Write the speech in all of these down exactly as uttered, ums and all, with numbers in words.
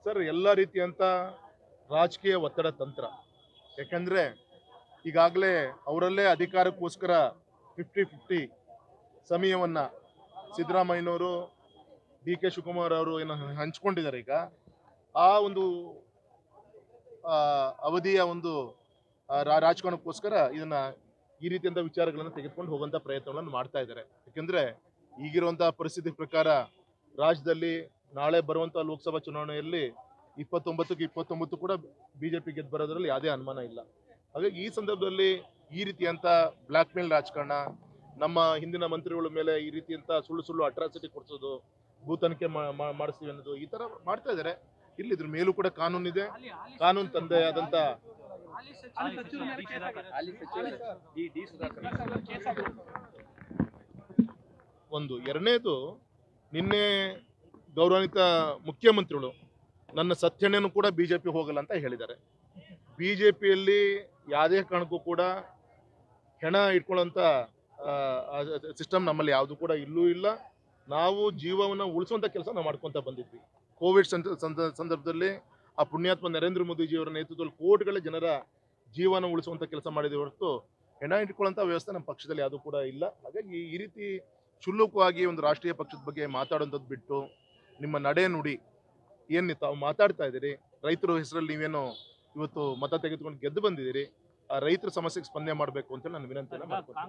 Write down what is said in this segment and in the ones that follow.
Sir ಎಲ್ಲ ರೀತಿಯಂತ ರಾಜಕೀಯ ಒತ್ತಡ ತಂತ್ರ. ಯಾಕಂದ್ರೆ ಈಗಾಗಲೇ ಅವರಲ್ಲೇ ಅಧಿಕಾರಕ್ಕೋಸ್ಕರ ಫಿಫ್ಟಿ ಫಿಫ್ಟಿ ಸಮಯವನ್ನ ಸಿದ್ದರಾಮಯ್ಯನವರು ಡಿ ಕೆ ಶಿವಕುಮಾರ್ ಅವರು ಏನು ಹಂಚ್ಕೊಂಡಿದ್ದಾರೆ. ಈಗ ಆ ಒಂದು ಅವಧಿಯ ಒಂದು ರಾಜಕಾರಣಕ್ಕೋಸ್ಕರ ಇದನ್ನ ಈ ರೀತಿಯಂತ ವಿಚಾರಗಳನ್ನು ತೆಗೆದುಕೊಂಡು ಹೋಗುವಂತ ಪ್ರಯತ್ನಗಳನ್ನು ಮಾಡ್ತಾ ಇದ್ದಾರೆ. ಯಾಕೆಂದ್ರೆ ಈಗಿರುವಂತಹ ಪರಿಸ್ಥಿತಿ ಪ್ರಕಾರ ರಾಜ್ಯದಲ್ಲಿ ನಾಳೆ ಬರುವಂತಹ ಲೋಕಸಭಾ ಚುನಾವಣೆಯಲ್ಲಿ ಇಪ್ಪತ್ತೊಂಬತ್ತಕ್ಕೆ ಇಪ್ಪತ್ತೊಂಬತ್ತು ಕೂಡ ಬಿಜೆಪಿ ಗೆದ್ದು ಬರೋದ್ರಲ್ಲಿ ಯಾವುದೇ ಅನುಮಾನ ಇಲ್ಲ. ಹಾಗಾಗಿ ಈ ಸಂದರ್ಭದಲ್ಲಿ ಈ ರೀತಿಯಂತ ಬ್ಲಾಕ್ ಮೇಲ್ ರಾಜಕಾರಣ, ನಮ್ಮ ಹಿಂದಿನ ಮಂತ್ರಿಗಳ ಮೇಲೆ ಈ ರೀತಿಯಂತ ಸುಳ್ಳು ಸುಳ್ಳು ಅಟ್ರಾಸಿಟಿ ಕೊಡಿಸೋದು, ಭೂ ತನಿಖೆ ಮಾಡಿಸ್ತೀವಿ ಅನ್ನೋದು ಈ ತರ ಮಾಡ್ತಾ ಇದ್ದಾರೆ. ಇಲ್ಲಿ ಇದ್ರ ಮೇಲೂ ಕೂಡ ಕಾನೂನಿದೆ. ಕಾನೂನು ತಂದೆ ಆದಂತ ಒಂದು ಎರಡನೇದು, ನಿನ್ನೆ ಗೌರವಾನ್ವಿತ ಮುಖ್ಯಮಂತ್ರಿಗಳು ನನ್ನ ಸತ್ಯಣ್ಣನು ಕೂಡ ಬಿಜೆಪಿ ಹೋಗಲ್ಲ ಅಂತ ಹೇಳಿದ್ದಾರೆ. ಬಿಜೆಪಿಯಲ್ಲಿ ಯಾವುದೇ ಕಾರಣಕ್ಕೂ ಕೂಡ ಹೆಣ ಇಟ್ಕೊಳ್ಳೋಂಥ ಸಿಸ್ಟಮ್ ನಮ್ಮಲ್ಲಿ ಯಾವುದು ಕೂಡ ಇಲ್ಲೂ ಇಲ್ಲ. ನಾವು ಜೀವವನ್ನು ಉಳಿಸುವಂಥ ಕೆಲಸ ನಾವು ಮಾಡ್ಕೊತ ಬಂದಿದ್ವಿ. ಕೋವಿಡ್ ಸಂದರ್ಭದಲ್ಲಿ ಆ ಪುಣ್ಯಾತ್ಮ ನರೇಂದ್ರ ಮೋದಿಜಿಯವರ ನೇತೃತ್ವದಲ್ಲಿ ಕೋಟಿಗಳ ಜನರ ಜೀವನ ಉಳಿಸುವಂಥ ಕೆಲಸ ಮಾಡಿದ ಹೊರತು ಹೆಣ ಇಟ್ಕೊಳ್ಳೋಂಥ ವ್ಯವಸ್ಥೆ ನಮ್ಮ ಪಕ್ಷದಲ್ಲಿ ಯಾವುದೂ ಕೂಡ ಇಲ್ಲ. ಹಾಗಾಗಿ ಈ ರೀತಿ ಕ್ಷುಲ್ಲಕವಾಗಿ ಒಂದು ರಾಷ್ಟ್ರೀಯ ಪಕ್ಷದ ಬಗ್ಗೆ ಮಾತಾಡೋಂಥದ್ದು ಬಿಟ್ಟು ನಿಮ್ಮ ನಡೆ ನುಡಿ ಏನು ತಾವು ಮಾತಾಡ್ತಾ ಇದ್ದೀರಿ, ರೈತರ ಹೆಸರಲ್ಲಿ ನೀವೇನು ಇವತ್ತು ಮತ ತೆಗೆದುಕೊಂಡು ಗೆದ್ದು ಬಂದಿದ್ದೀರಿ, ಆ ರೈತರ ಸಮಸ್ಯೆಗೆ ಸ್ಪಂದನೆ ಮಾಡಬೇಕು ಅಂತ ನಾನು ವಿನಂತಿಯನ್ನು ಮಾಡ್ತೀನಿ.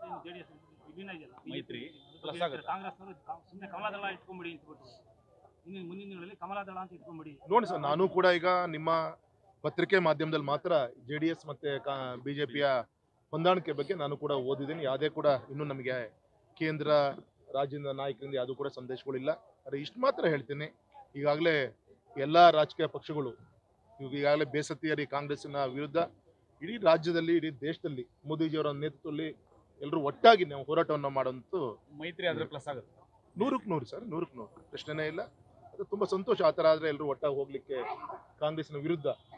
ನೋಡಿ ಸರ್, ನಾನು ಕೂಡ ಈಗ ನಿಮ್ಮ ಪತ್ರಿಕೆ ಮಾಧ್ಯಮದಲ್ಲಿ ಮಾತ್ರ ಜೆ ಡಿ ಎಸ್ ಮತ್ತೆ ಬಿಜೆಪಿಯ ಹೊಂದಾಣಿಕೆ ಬಗ್ಗೆ ನಾನು ಕೂಡ ಓದಿದ್ದೀನಿ. ಯಾವುದೇ ಕೂಡ ಇನ್ನೂ ನಮಗೆ ಕೇಂದ್ರ ರಾಜ್ಯದ ನಾಯಕರಿಂದ ಯಾವುದೂ ಕೂಡ ಸಂದೇಶಗಳಿಲ್ಲ. ಆದರೆ ಇಷ್ಟು ಮಾತ್ರ ಹೇಳ್ತೀನಿ, ಈಗಾಗಲೇ ಎಲ್ಲ ರಾಜಕೀಯ ಪಕ್ಷಗಳು ಇವಾಗ ಈಗಾಗಲೇ ಬೇಸತ್ತಿಯರಿ ಕಾಂಗ್ರೆಸ್ಸಿನ ವಿರುದ್ಧ ಇಡೀ ರಾಜ್ಯದಲ್ಲಿ ಇಡೀ ದೇಶದಲ್ಲಿ ಮೋದಿಜಿಯವರ ನೇತೃತ್ವದಲ್ಲಿ ಎಲ್ಲರೂ ಒಟ್ಟಾಗಿ ನಾವು ಹೋರಾಟವನ್ನು ಮಾಡೋಂಥ ಮೈತ್ರಿ ಆದರೆ ಪ್ಲಸ್ ಆಗುತ್ತೆ. ನೂರಕ್ಕೆ ನೂರು ಸರ್, ನೂರಕ್ಕೆ ನೂರು ಪ್ರಶ್ನೆನೇ ಇಲ್ಲ. ಅದು ತುಂಬ ಸಂತೋಷ. ಆ ಥರ ಆದರೆ ಎಲ್ಲರೂ ಒಟ್ಟಾಗಿ ಹೋಗ್ಲಿಕ್ಕೆ ಕಾಂಗ್ರೆಸ್ನ ವಿರುದ್ಧ